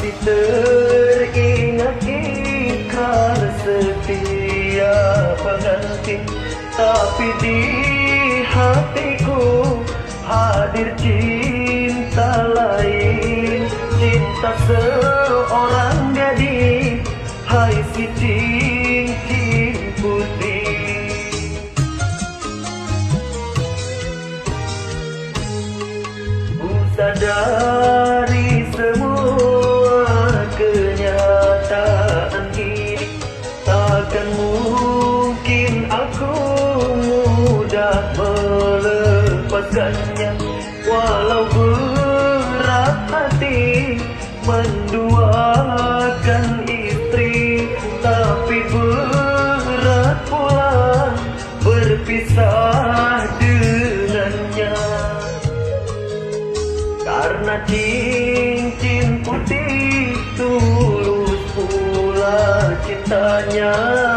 Masih teringat ikrar setia pengantin, tapi di hatiku hadir cinta lain. Cinta seorang gadis, hai si cincin putih. Ku sadari semua kenyataan ini, takkan mungkin aku mudah melepaskannya. Walau berat hati menduakan istri, tapi berat pula berpisah dengannya. Karena cincin putih tulus pula cintanya.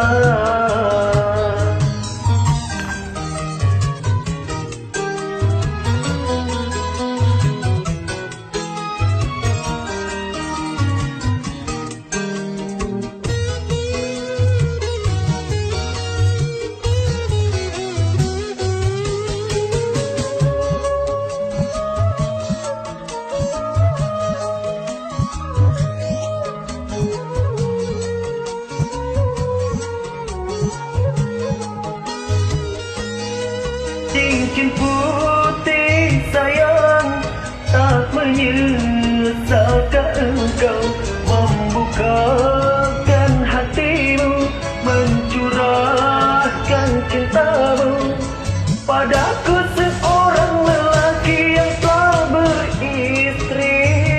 Cincin putih sayang, tak menyesalkan engkau membukakan hatimu, mencurahkan cintamu padaku, seorang lelaki yang telah beristri.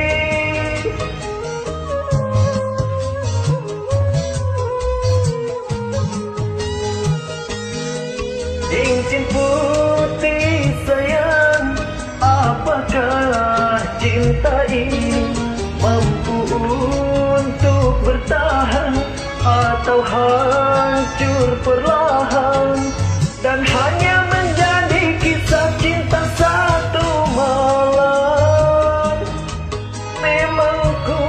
Cincin putih sayang, apakah cinta ini mampu untuk bertahan atau hancur perlahan, dan hanya menjadi kisah cinta satu malam? Memang ku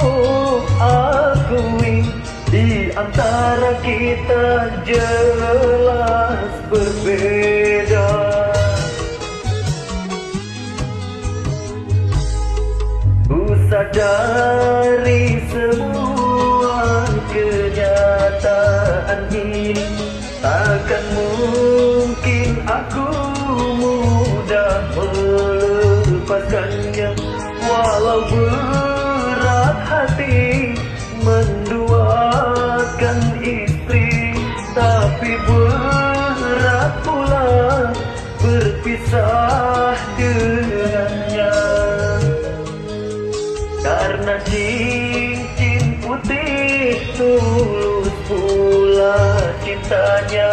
akui di antara kita jelas berbeda. Ku sadari semua kenyataan ini, takkan mungkin aku mudah melepaskannya. Walau berat hati menduakan istri, tapi berat pula berpisah dengannya. Karena cincin putih tulus pula cintanya.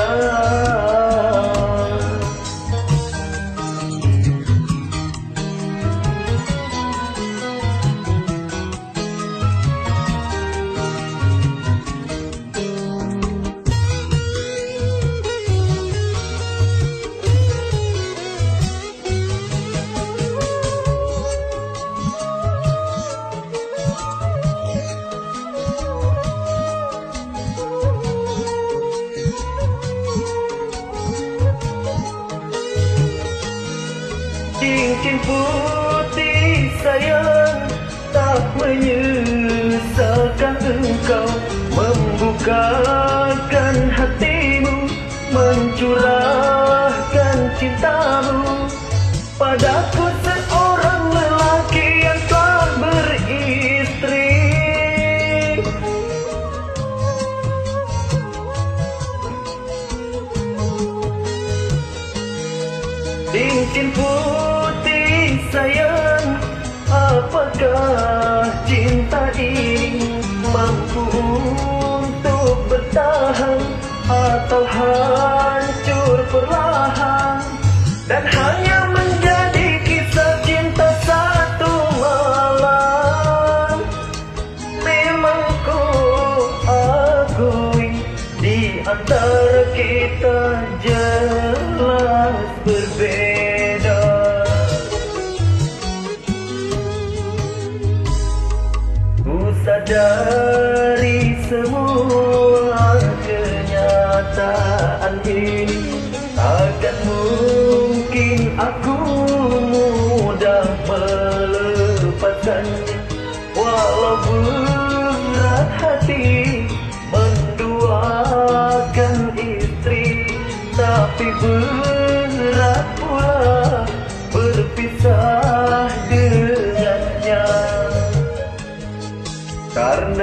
Cincin putih sayang, tak menyesalkan engkau membukakan hatimu, mencurahkan cintamu padaku, seorang lelaki yang telah beristri. Cincin putih sayang, apakah cinta ini mampu untuk bertahan atau hancur perlahan, dan hanya menjadi kisah cinta satu malam? Memang ku akui di antara kita jelas berbeda. Ku sadar dari semua kenyataan ini, takkan mungkin aku mudah melepaskannya. Walau berat hati menduakan istri, tapi berat pula berpisah dengannya. Karena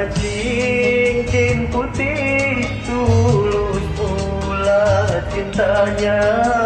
cincin putih tulus pula cintanya.